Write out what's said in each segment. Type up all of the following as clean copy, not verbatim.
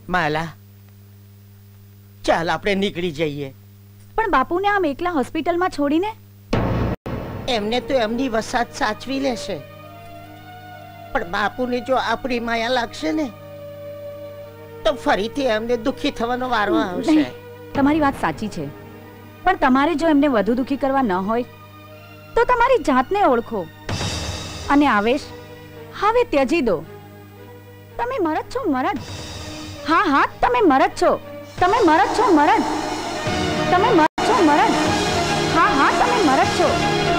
માલા, ચાલ આપણે નીકળી જઈએ. પણ બાપુને આમ એકલા હોસ્પિટલમાં છોડીને? એમને તો એમની વસાત સાચવી લેશે, પણ બાપુને જો આપણી માયા લાગશે ને તો ફરીથી એમને દુખી થવાનો વારો આવશે. તમારી વાત સાચી છે, પણ તમારે જો એમને વધુ દુખી કરવા ન હોય તો તમારી જાતને ઓળખો અને આવેશ હવે ત્યજી દો. તમે મરદ છો, મરદ. હા હા, તમે મરદ છો, તમે મરદ છો, મરદ. તમે મરદ છો, મરદ. હા હા, તમે મરદ છો.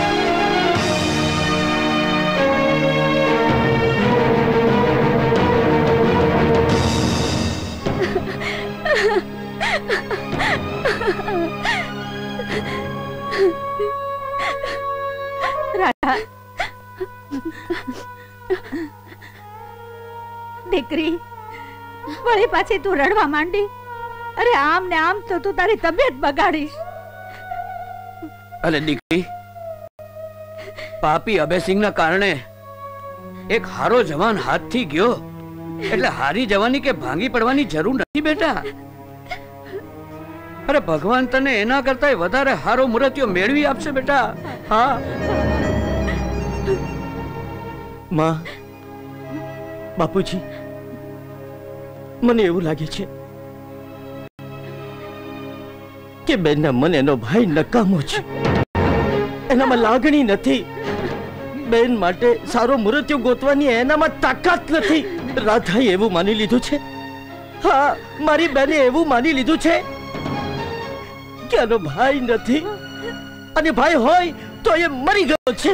દીકરી, વળી પાછી તું રડવા માંડી. અરે આમ ને આમ તો તું તારી તબિયત બગાડીશ. અરે દીકરી, પાપી અભયસિંહ ના કારણે એક હારો જવાન હાથથી ગયો એટલે હારી જવાની કે ભાંગી પડવાની જરૂર નથી બેટા. અરે ભગવાન તને એના કરતા વધારે હારો મૂર્તિઓ મેળવી આપશે બેટા. હા માં, બાપુજી, મને એવું લાગે છે કે બેનના મન એનો ભાઈ નકામો છે, એનામાં લાગણી નથી. બેન માટે સારો મૂર્તિઓ ગોતવાની એનામાં તાકાત નથી. રાધાએ એવું માની લીધું છે, હા મારી બેને એવું માની લીધું છે કે એનો ભાઈ નથી, અને ભાઈ હોય તો એ મરી ગયો છે.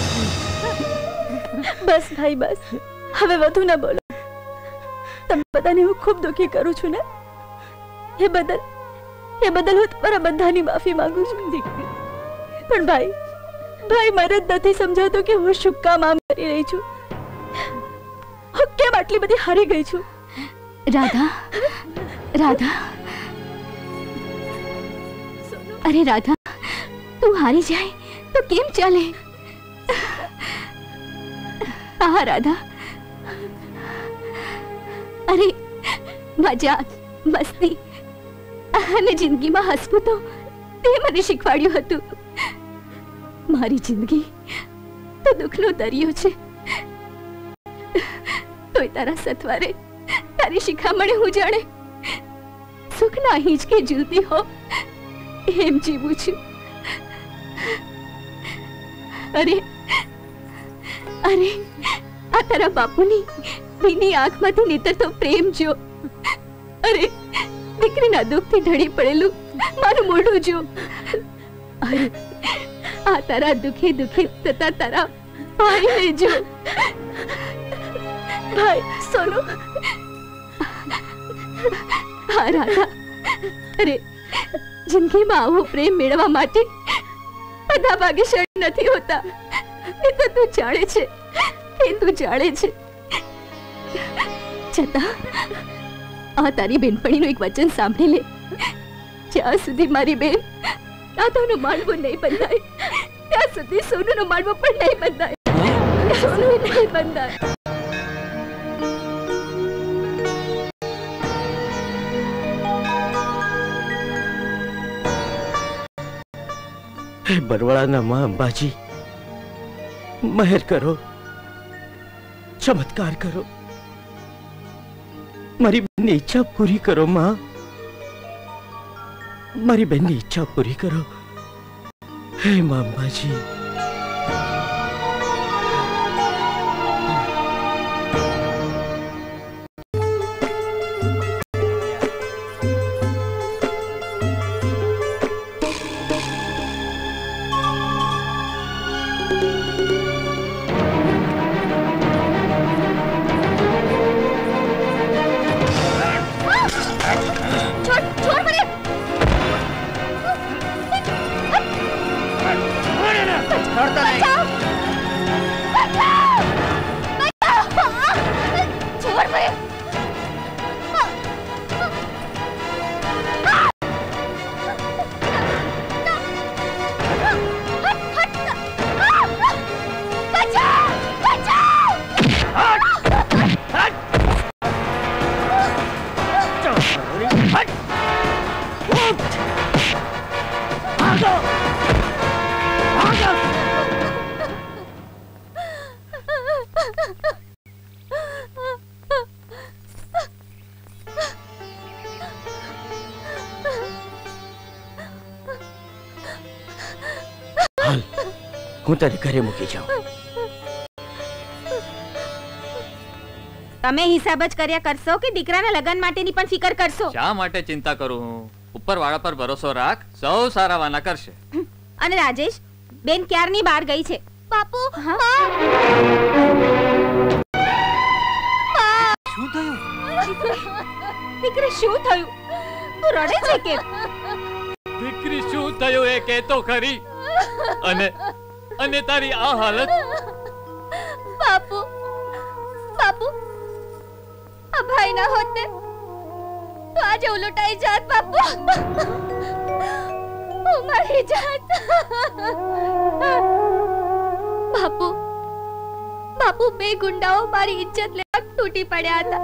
બસ ભાઈ બસ, હવે વધુ ના બોલો. તમે બધાને હું ખૂબ દુખી કરું છું ને, એ બદલ હું તમારા બધાની માફી માંગુ છું. પણ ભાઈ મારે જ નથી સમજાતો કે હું શું કામ આમ કરી રહી છું, હું કેમ આટલી બધી હારી ગઈ છું. રાધા, અરે રાધા, તું હારી જાય તો કેમ ચાલે? હા રાધા, અરે મજા મસ્તી અને જિંદગીમાં હસવું તો તે મને શીખવાડ્યું હતું. મારી જિંદગી તો દુઃખનો દરિયો છે, તોય તારા સથવારે તારી શિખામણે હું જાણે સુખના હિંચકે ઝૂલતી હો એમ જીવું છું. અરે આ તારા બાપુની ભીની આંખમાંથી નીતરતો પ્રેમ જો. અરે દીકરીના દુઃખથી ઢળી પડેલું મારું મોઢું જો. અરે આ તારા દુખી થતા તારા ભાઈને જો. ભાઈ સોનુ. હા રાધા, અરે જિંદગીમાં આવો પ્રેમ મેળવવા માટે બધા ભાગ્યશાળી નથી હોતા. એ તો તું જાણે છે, છતાં આ તારી બેનપણીનું એક વચન સાંભળી લે. જ્યાં સુધી મારી બેન રાધાનો માળવો નહીં બંધાય ત્યાં સુધી સોનુનો માળવો પણ નહીં બંધાય. સોનુ નહીં બંધાય. હે બરવાળાના માં અંબાજી, મહેર કરો, ચમત્કાર કરો, મારી બેનની ઈચ્છા પૂરી કરો. માં, મારી બેનની ઈચ્છા પૂરી કરો. હે માં અંબાજી. હાલ હું તને ઘરે મૂકી જાઉં. તમે હિસાબ જ કર્યા કરશો કે દીકરાના લગ્ન માટેની પણ ફિકર કરશો? શા માટે ચિંતા કરું હું? ઉપરવાળા પર ભરોસો રાખ, સૌ સારા વાના કરશે. અને રાજેશ બેન ક્યારની બહાર ગઈ છે. બાપુ શું થયું? દીકરી શું થયું? તું રડે છે કે? દીકરી શું થયું એ કે તો ખરી. અને તારી આ હાલત. બાપુ બાપુ આ ભાઈ ના હોત ને તો આજે ઉલટાઈ જાત. બાપુ મારી જાત. બાપુ બાપુ બે ગુંડાઓ મારી ઇજ્જત લેવા તૂટી પડ્યા હતા,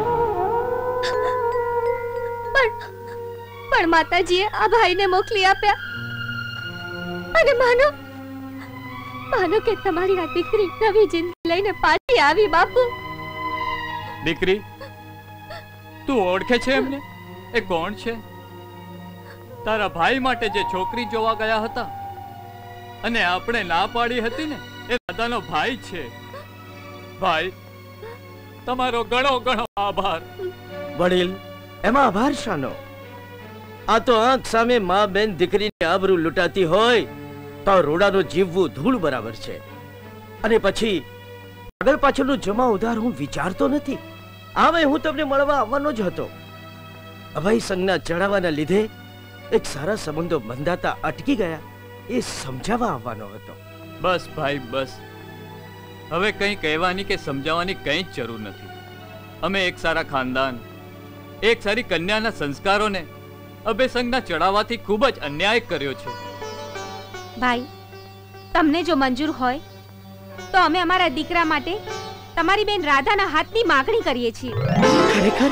પણ માતાજીએ આ ભાઈને મોકલી આપ્યા. અને માનો કે તમારી આ દીકરી નવી જિંદગી લઈને પાછી આવી. બાપુ દીકરી તું ઓળખે છે એમને? એ કોણ છે? તારા ભાઈ માટે જે છોકરી જોવા ગયા હતા અને આપણે ના પાડી હતી ને, એ દાદાનો ભાઈ છે. ભાઈ તમારો ઘણો ઘણો આભાર. વડીલ એમાં આભાર શાનો? આ તો આંખ સામે માં બેન દીકરીની આબરૂ લૂંટાતી હોય તો રોડાનો જીવવું ધૂળ બરાબર છે. અને પછી આગળ પાછળનું જમા ઉધાર હું વિચારતો નથી. હવે હું તમને મળવા આવવાનો જ હતો. અભય સંઘના ચડાવવાના લીધે એક સારા સંબંધો બંધાતા અટકી ગયા, એ સમજાવવા આવવાનો હતો. બસ ભાઈ બસ, હવે કંઈ કહેવાની કે સમજાવવાની કંઈ જ જરૂર નથી. અમે એક સારા ખાનદાન, એક સારી કન્યાના સંસ્કારોને અભય સંઘના ચડાવવાથી ખૂબ જ અન્યાય કર્યો છે. ભાઈ તમને જો મંજૂર હોય તો અમે અમારા દીકરા માટે તમારી બેન રાધાના હાથની માગણી કરીએ છીએ. ખરેખર?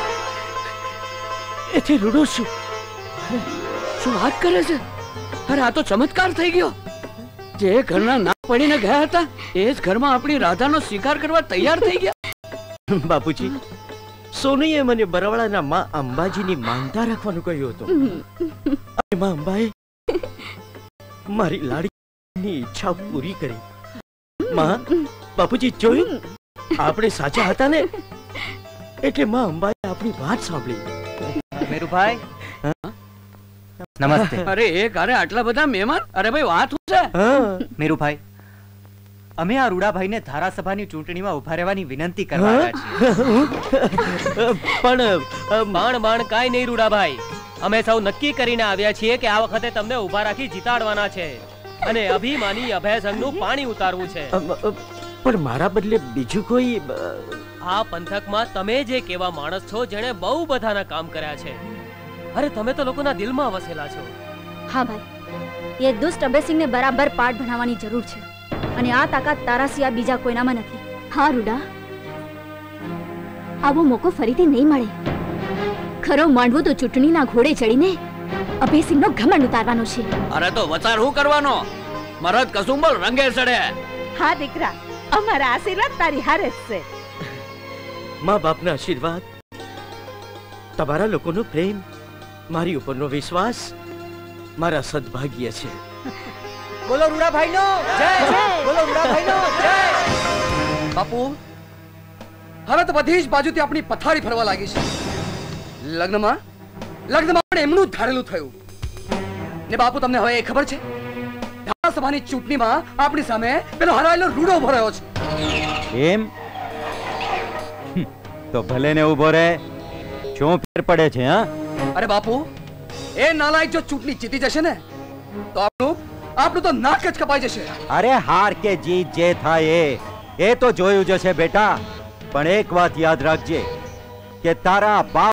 એથી રૂડો છું. શું વાત કરે છે? અરે આ તો ચમત્કાર થઈ ગયો. જે ઘરના ના પડીને ગયા હતા એ જ ઘરમાં આપણી રાધાનો સ્વીકાર કરવા તૈયાર થઈ ગયા. બાપુજી, સોનીએ મને બરવાળાના માં અંબાજીની માનતા રાખવાનું કહ્યું હતું. અને માં અંબાએ મારી લાડીની ઈચ્છા પૂરી કરી. માં, બાપુજી જોયું, આપણે સાચા હતા ને, એટલે માં અંબાએ આપણી વાત સાંભળી. મેરુભાઈ નમસ્તે. અરે એક અરે આટલા બધા મહેમાન. અરે ભાઈ વાત શું છે? મેરુભાઈ, અમે આ રૂડાભાઈને ધારાસભાની ચૂંટણીમાં ઉભા રહેવાની વિનંતી કરવા આવ્યા છીએ. પણ બાણ કાઈ નહીં રૂડાભાઈ, અમે સૌ નક્કી કરીને આવ્યા છીએ કે આ વખતે તમને ઉભા રાખી જીતાડવાના છે અને અભિમાની અભય સંઘનું પાણી ઉતારવું છે. પણ મારા બદલે બીજું કોઈ? આ પંથકમાં તમે જે કેવા માણસ છો જેણે બહુ બધાના કામ કર્યા છે. અરે તમે તો લોકોના દિલમાં વસેલા છો. હા ભાઈ, એ દુષ્ટ અભયસિંહને બરાબર પાઠ ભણાવવાની જરૂર છે અને આ તાકાત તારા સિવાય બીજા કોઈનામાં નથી. હા રૂડા, આવો મોકો ફરીથી નહીં મળે. ખરો માંડવું તો ચૂંટણીના ઘોડે ચડીને અભયસિંહનો ઘમંડ ઉતારવાનો છે. અરે તો વચાર હું કરવાનો? મરદ કસુંબલ રંગે ચડે. હા દીકરા, અમારા આશીર્વાદ તારી હારે જ છે. મા બાપના આશીર્વાદ, તમારા લોકોનો પ્રેમ, મારી ઉપરનો વિશ્વાસ મારા સદભાગ્ય છે. બોલો રૂડાભાઈનો જય! બોલો રૂડાભાઈનો જય! બાપુ, હવે તો બધી જ બાજુથી આપણી પથારી ફરવા લાગી છે. લગ્નમાં પણ એમનું જ ધારેલું થયું ને. બાપુ તમને હવે એ ખબર છે, ધારાસભાની ચૂંટણીમાં આપણી સામે પેલો હરાયેલો રૂડો ઉભો રહ્યો છે. એમ તો ભલે ને ઉભો રહે, શું ફેર પડે છે? હા, અરે બાપુ, એ નાલાયક જો ચૂંટણી જીતી જશે ને તો આપણું તો નાક જ કપાઈ જશે. અરે હાર કે જીત જે થાય એ તો જોયું જશે બેટા. પણ એક વાત યાદ રાખજે કે તારા બાપ